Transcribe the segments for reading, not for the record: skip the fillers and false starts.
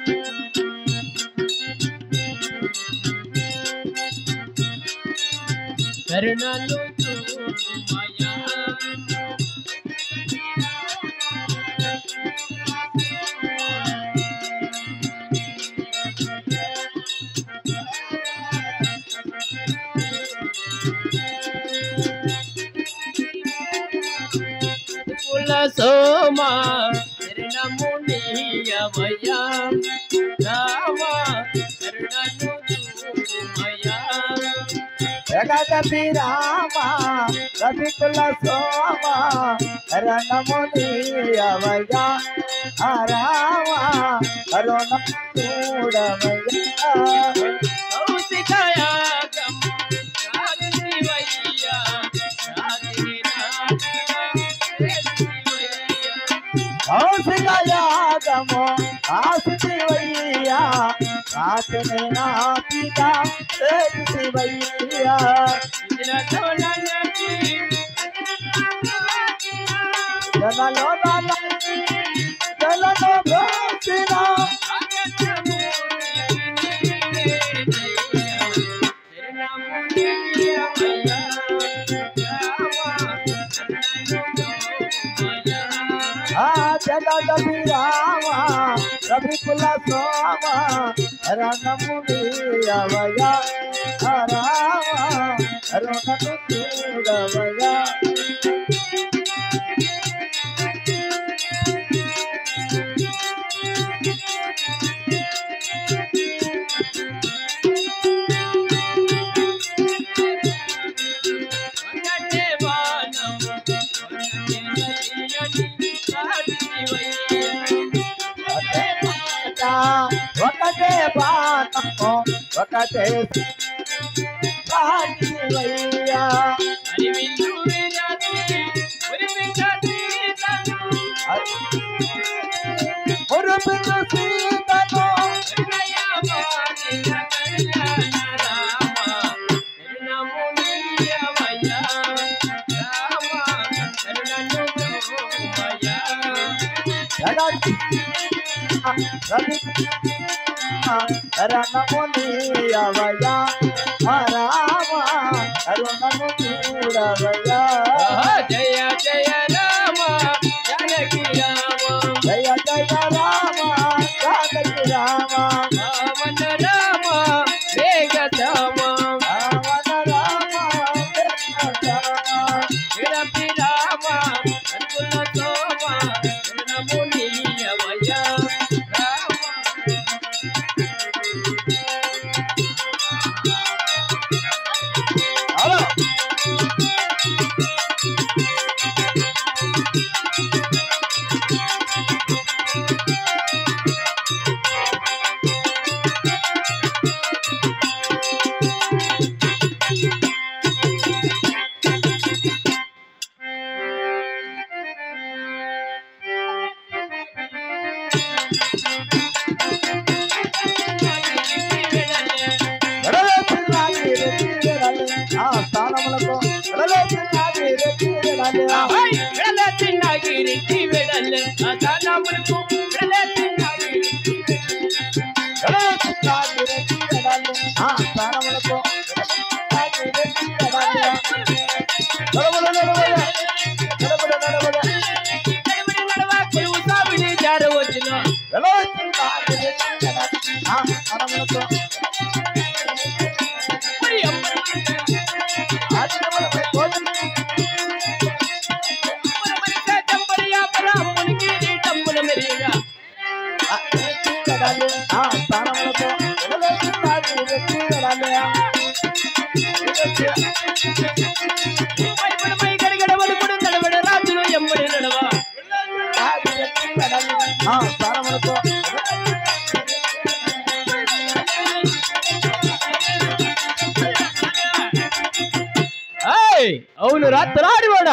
కరుణను చూపుమయ్యా కుల సోమా కరుణమునియమయ్యా రామా కరుణను చూపుమయ్యా జగదపి రామ రవికుల సోమ రణమునియవయ్యా రామ కరుణ చూడవయ్యా కౌశికయాగం కౌశికయాగము ఆశివయ్యా రాత్రి నాపిత శివయ్యా జలలో జలలో భక్తిన జగదపి రామ రవికుల సోమ రణమునియవయ్యా రామ కరుణను చూడవయ్యా ఒకటే బాణము ఒకటే శివయ్యా మురుపిను సీతను రణమునియవయ్యా రామ కరుణను చూడవయ్యా జయ జయ రామ జానకి రామ జయ జయ రామ జానకి రామ రావణ రామ వేగ రామ రావణ రామ విరపి రామ అనుకుల సోమ రణమునియవయ్యా రామ చిన్నగిరికి వెడలే స్థానములకు వచ్చిన రాజులు ఎంబడి నడవా అవును రాత్రాడి వాడా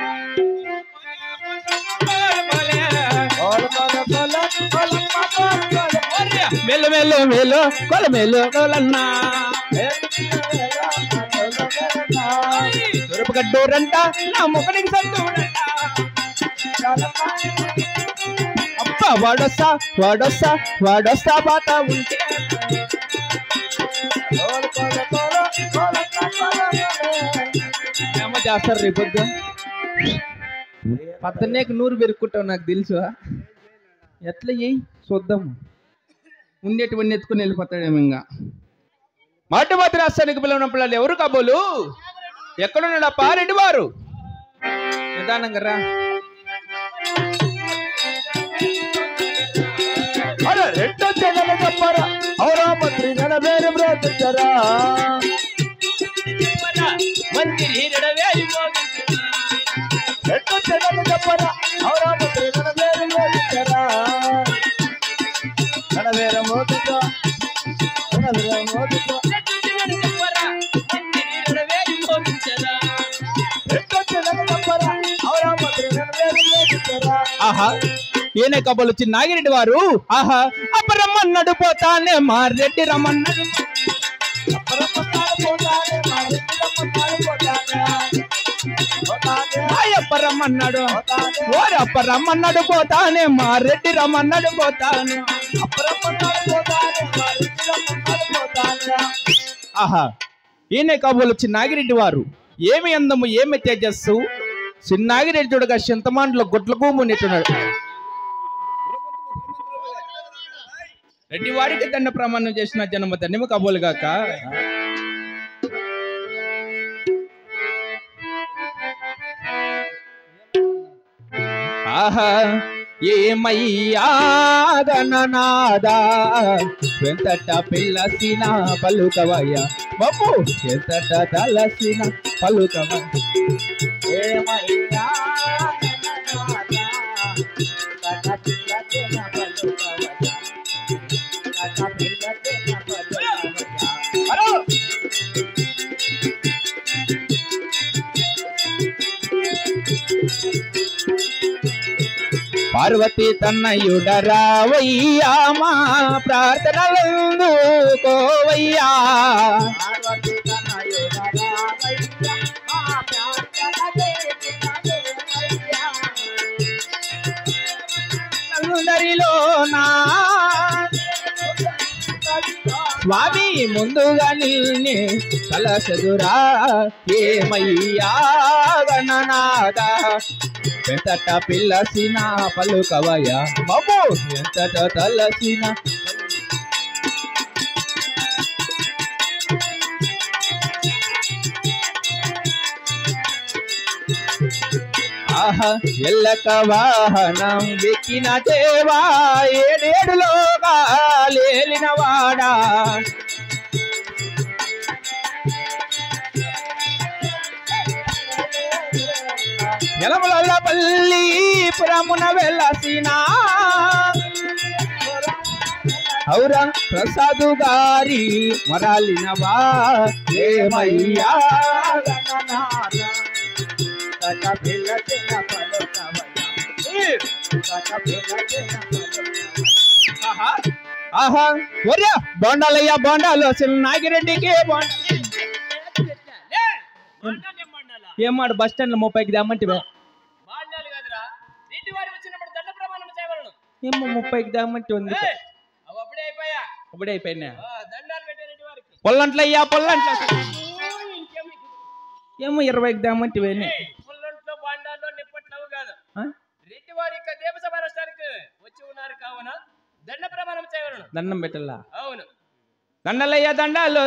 మెల్లు మెల్లు మెల్లు కొల మెల్లు కొలన్నా దురపగడ్డోరంట నా ముఖనికి సంతూరంట అబ్బా వాడొస్తా బాతా ఉంటే ఏమో చేస్తారు రేపొద్దు పద్దనేకి నూరు పెరుక్కుంటావు నాకు తెలుసు ఎట్లా చేయి చూద్దాము ఉండేటివన్నీ ఎత్తుకుని వెళ్ళిపోతాడేమో ఇంకా మాటమాతి రాష్ట్రానికి పిల్లల పిల్లలు ఎవరు కాబోలు ఎక్కడున్నాడు ఆ పారెడ్డి వారు నిదానంగా రా రెండో చెగల చెప్పరా అవరా మంత్రి జన వేరు బ్రోతించరా రెండో చెగల చెప్పరా అవరా మంత్రి జన వేరు బ్రోతించరా జన వేరు మోతితో జన వేరు మోతితో రెండో చెగల చెప్పరా అవరా మంత్రి జన వేరు బ్రోతించరా ఆహా ఈయన కబలు వచ్చి నాగిరెడ్డి వారు ఆహా అప్పరమ్మన్నాడు పోతానే మా రెడ్డి రమ్మన్నాడు అప్పరమ్మన్నాడు ఓరి అప్పరమ్మన్నాడు పోతానే మా రెడ్డి రమ్మన్నాడు పోతాను ఆహా ఈయన కబలు వచ్చి నాగిరెడ్డి వారు ఏమి అందము ఏమి తేజస్సు చిన్నాగిరెడ్డి చూడగా చింతమాండ్లో గుడ్లకు మునిట్టున్నాడు రెడ్డి వారికి దండ ప్రమాణం చేసిన జన్మ ధన్యము కబోలు గాక ఆహా ఏమయ్యా గణనాదా వెంతట పిల్లసిన పలుకవయ్యా బాబు ఎంతట తలసిన పలుకవయ్య ఏమయ్యా పార్వతి తన్నయుడరావయ్యా మా ప్రార్థనలందుకోవయ్యా అందరిలోనా స్వామి ముందుగా నిన్నే కలసదురా ఏమయ్యా గణనాద ఎంతట పిల్లసిన పలుకవయ్యా బాబు ఎంతట తలసిన ఆహా ఎల్లక వాహనం వెక్కిన దేవా ఏడేడులోగా లేలినవాడా ఎలమలపల్లి పురమున వెలసిన ఔరా ప్రసాదు గారి మరాలినవా ఏమయ్యా ఆహా ఒరే బోండాలయ్యా బోండాలు నాగిరెడ్డికి ఏమాడు బస్ స్టాండ్ లో 30కి దామంటే ఏమో 30కి దామంటే ఉంది అప్పుడే అయిపోయినా పొల్లంట్లయ్యా పొల్లంట్ల ఏమో 20కి దామంటే దండం పెట్టల్లా అవును దండలయ్యా దండాలు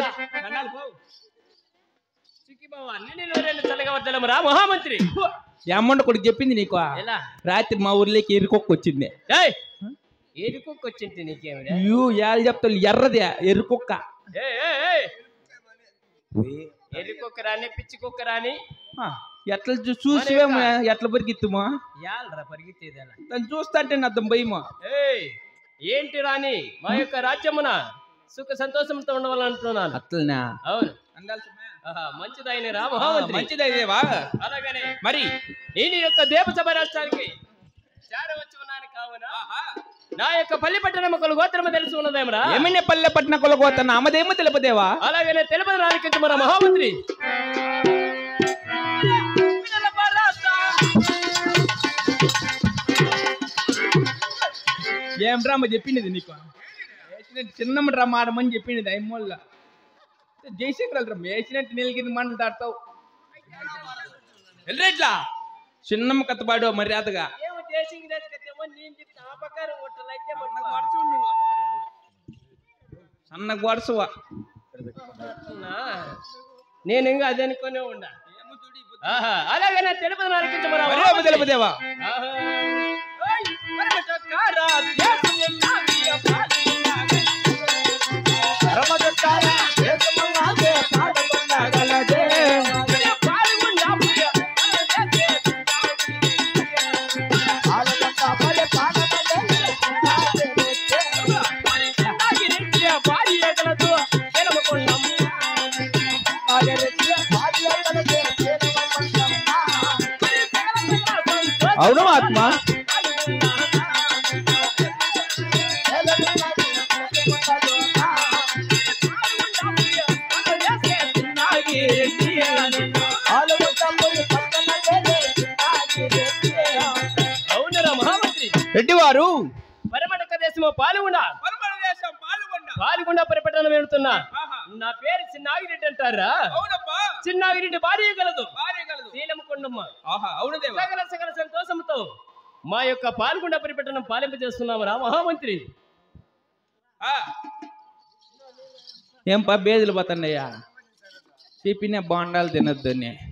మహామంత్రి అమ్మంట కొడుకు చెప్పింది నీకు రాత్రి మా ఊర్లోకి ఎరుకొక్క వచ్చింది ఎరుకొక్క వచ్చింది నీకేమి ఏళ్ళు చెప్తాను ఎర్రది ఎరుకొక్క ఎరుకొక్క రాని పిచ్చి కుక్క రాని ఎట్లా చూసివేమో ఎట్లా పరిగెత్తుమా పరిగెత్తేది దాన్ని చూస్తా అంటే నా అర్థం భయమా ఏంటి రాని మా యొక్క రాజ్యమున సుఖ సంతోషంతో ఉండవాలంటున్నాను అట్లనా అవును మంచిదైన రా మహామంత్రి మంచిదైదేవా అలాగనే మరి నేను యొక్క దేవసభ రాష్ట్రానికి చేరవచ్చు ఉన్నాను కావున నా యొక్క పల్లెపట్టణం గోత్రము తెలిసి ఉన్నదేమరా ఏమైనా పల్లెపట్న కొలగోతన అమ్మదేమో తెలుపదేవా అలాగనే తెలుపడానికి మన మహామంత్రి ఏం డ్రామా చెప్పింది నీకు చిన్నమ్మ డ్రామా ఆడమని చెప్పింది అమ్మోళ్ళ జయశంకర్ డ్రామా వేసినట్టు నీలగిరి మండలు దాడతావు వెళ్ళరేట్లా చిన్నమ్మ కత్తపాడు మర్యాదగా సన్న గొడసవా నేను ఇంకా అదే అనుకునే ఉండా అలాగే నా తెలుపదు నరికించమరా తెలుపుదేవా అవును ఆత్మ అవునరా మహామంత్రి రెడ్డి వారు పరమటక దేశము పాల్గొండ పరిపట్టణం వెళ్తున్నా నా పేరు చిన్నాగిరెడ్డి అంటారా చిన్నాగిరెడ్డి భార్య కలదు శీలము కొండమ్మ సకల సకల సంతోషంతో మా యొక్క పాల్గొండ పరిపట్టణం పాలింప చేస్తున్నాము రా మహామంత్రి ఏం బేజులు పోతాండయ్యా చెప్పిన బాండాలు తినొద్దని